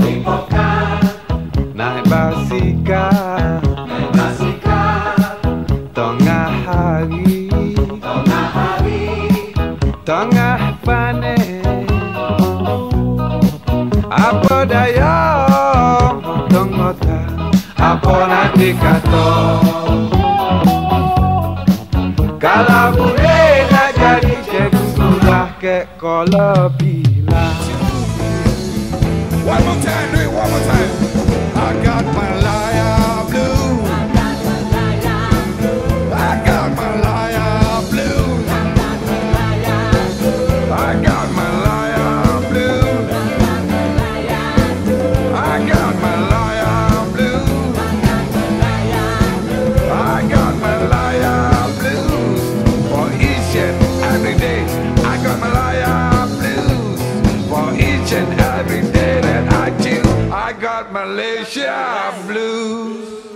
naik basikal tengah hari tengah panen. Apa daya motong kota, apa nak dikata? Kalau boleh nak jadi cikgu sudah ke kola bila. One more time, do it one more time. I got my liar blue. I got my liar blue. I got my liar blue. I got my liar blue. I got my liar blues for each and every day. I got my liar blues for each and every day that I do. I got Malaysia blues.